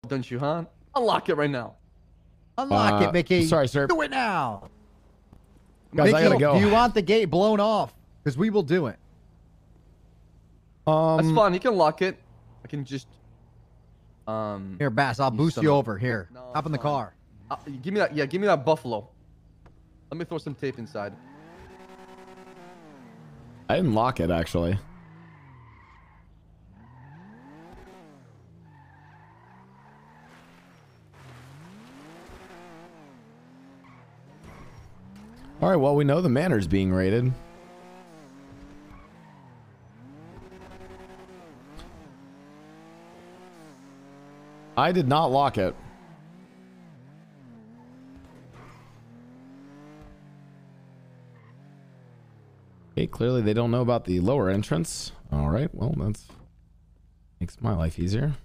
don't you, huh? Unlock it right now. Unlock it, Mickey. Sorry, sir. Do it now. Guys, Mickey, I gotta go. do you want the gate blown off? Because we will do it. That's fine. You can lock it. I can just. Here, Bass. I'll boost you over. Here, No, hop in the fine. car. Give me that. Yeah, give me that buffalo. Let me throw some tape inside. I didn't lock it, actually. All right, well, we know the manor's being raided. I did not lock it. Okay, clearly they don't know about the lower entrance. All right, well, that's makes my life easier.